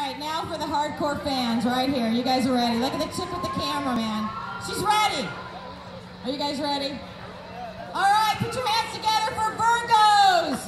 right, now for the hardcore fans right here. You guys are ready. Look at the chick with the camera, man. She's ready. Are you guys ready? All right, put your hands together for Virgos.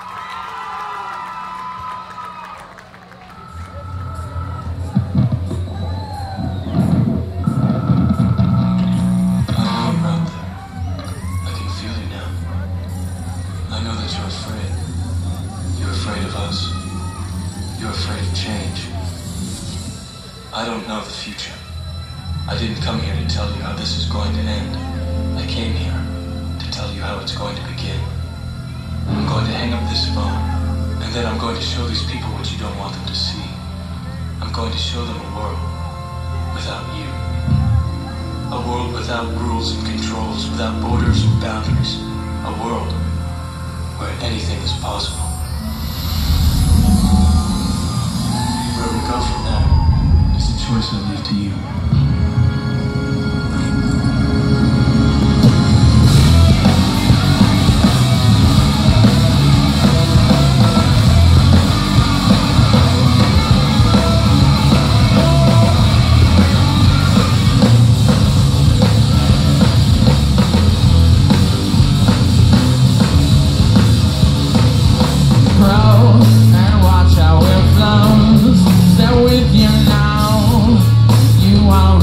You're afraid. You're afraid of us. You're afraid of change. I don't know the future. I didn't come here to tell you how this is going to end. I came here to tell you how it's going to begin. I'm going to hang up this phone, and then I'm going to show these people what you don't want them to see. I'm going to show them a world without you. A world without rules and controls, without borders and boundaries. A world where anything is possible. Where we go from there is a choice I leave to you. Stay with you now. You are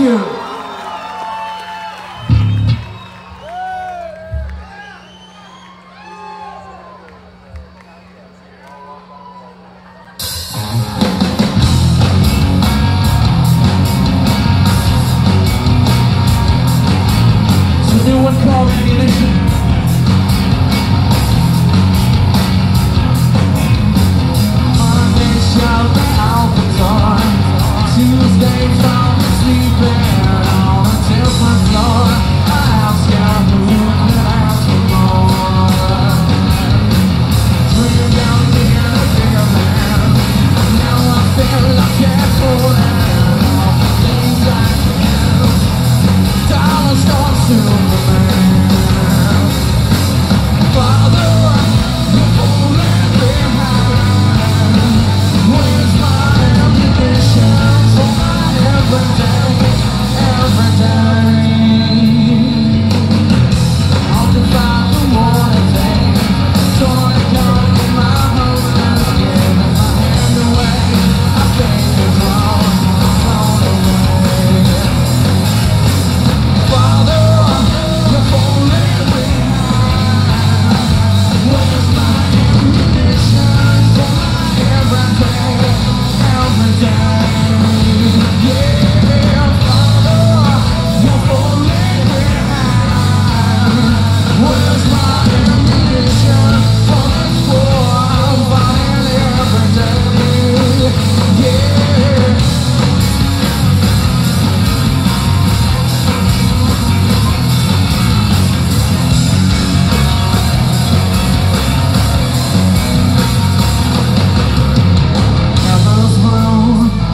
you. So new one called Ammunition. Monday shout the Alpha Dawn. Tuesday found me sleeping on a different floor. I asked her who could ask for more. Dream down here to be a man. Now I feel like it's holding all the things I can. Dollar store Superman. Father, you're falling behind. Where's my ammunition for my every day? I'll defy the water thing. Toy gun in my husband's giving my hand away. I think it's wrong, I'm thrown away. Father, you're falling behind. Where's my ammunition for my every day? Yeah, Father, you're falling behind. Where's my ammunition for this war I'm fighting every day? Yeah. Heaven's blue,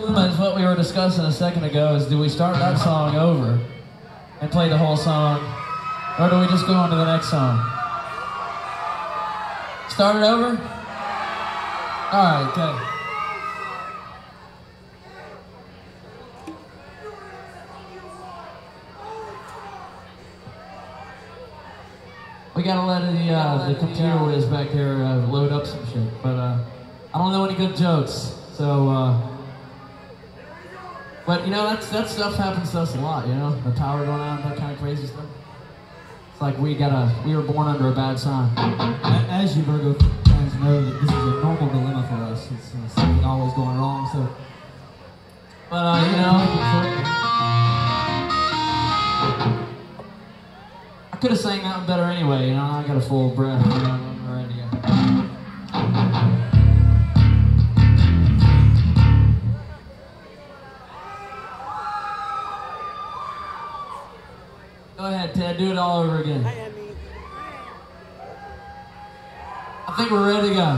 dilemma is what we were discussing a second ago, is do we start that song over and play the whole song, or do we just go on to the next song? Start it over? Alright, okay. We gotta let the computer whiz back there load up some shit, but I don't know any good jokes, so but you know that stuff happens to us a lot, you know, the power going out, that kind of crazy stuff. It's like we were born under a bad sign. As you Virgo fans know, that this is a normal dilemma for us. It's something always going wrong, so. But you know, I could have sang that one better anyway, you know, I got a full breath, you know, I'm ready to go. Go ahead, Ted, do it all over again. I think we're ready to go.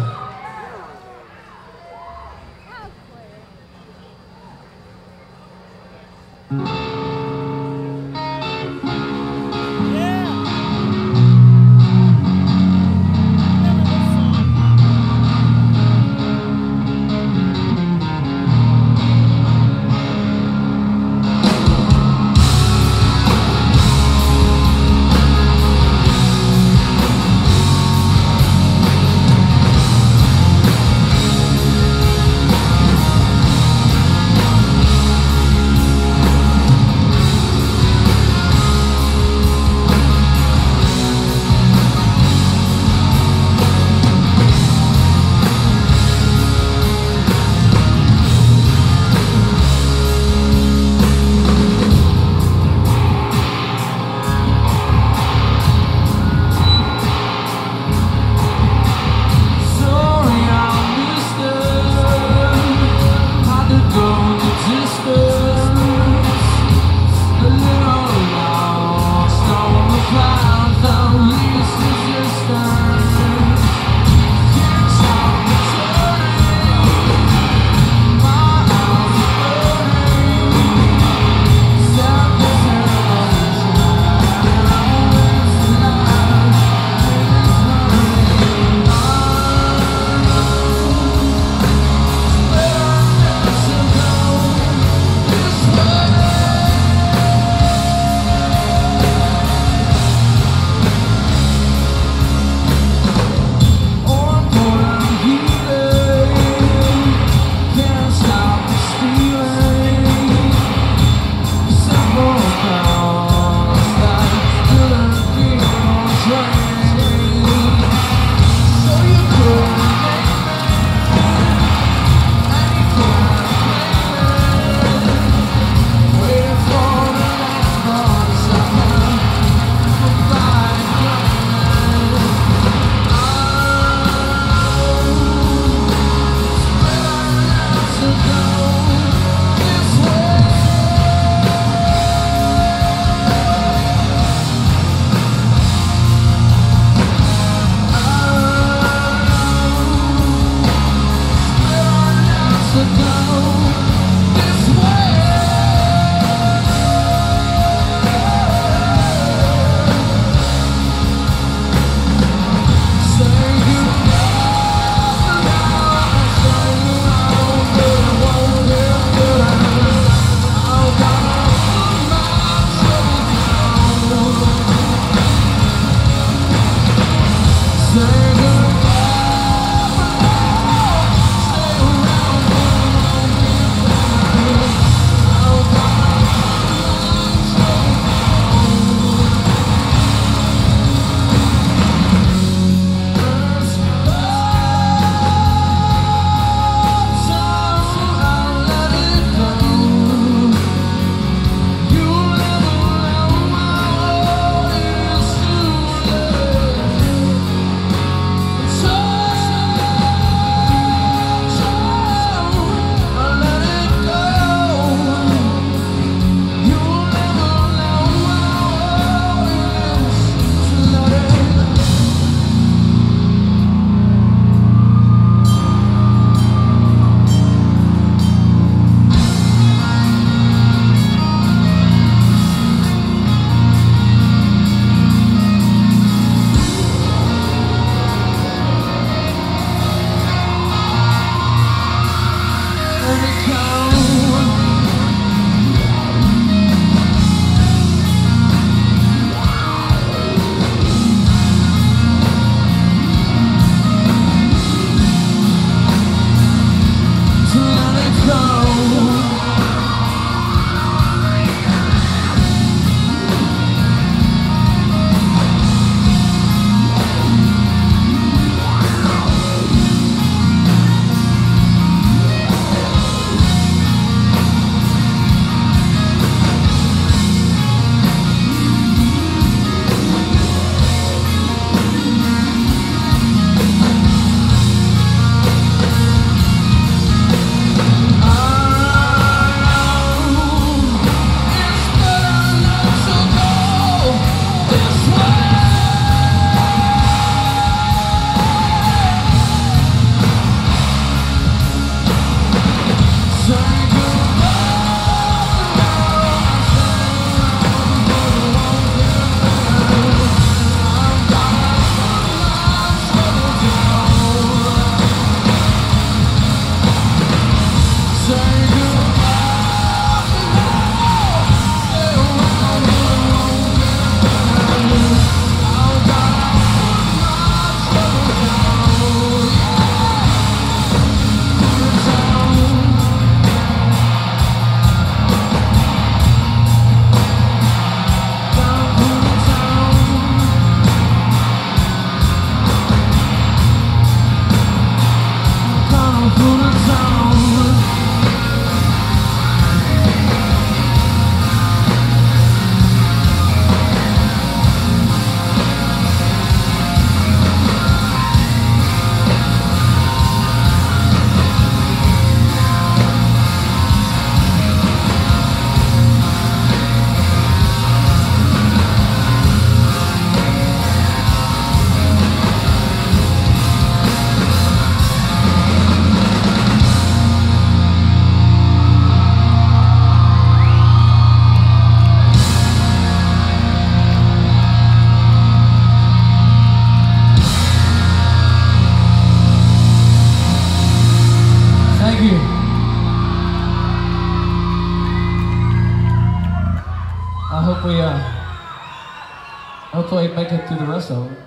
hopefully make it through the rest of it.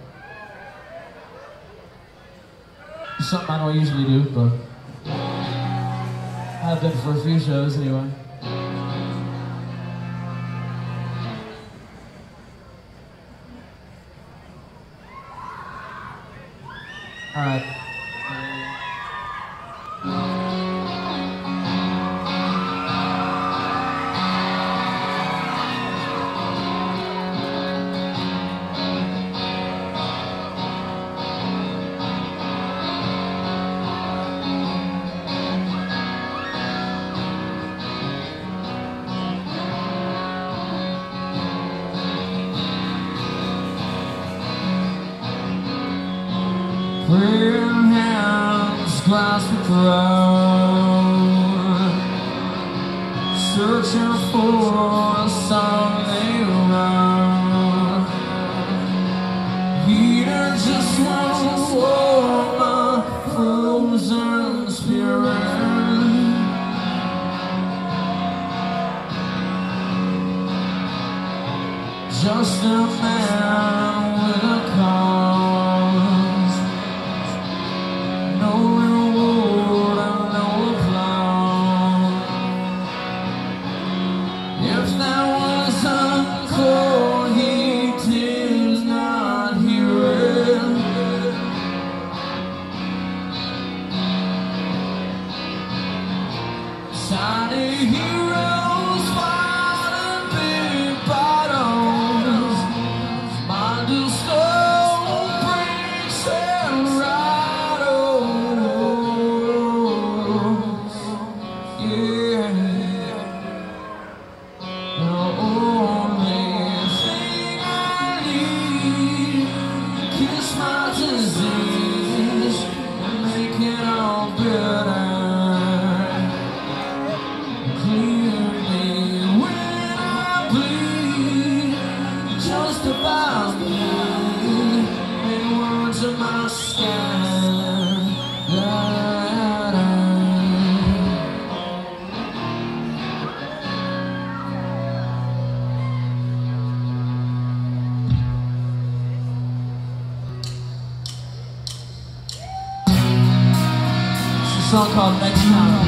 It's something I don't usually do, but I've been for a few shows anyway. All right. Clear hands grasp the crowd, searching for a someday around. Heater just won't warm my frozen spirit. Just a man with a cause, no reward and no applause. If there was a call, he did not hear it. Tiny heroes fighting big battles, mind of stone bricks and rattles. Yeah, the only thing I need, kiss my disease and make it all better. Clear me when I bleed, just about me, in words of my skin. It's a song called Next Time.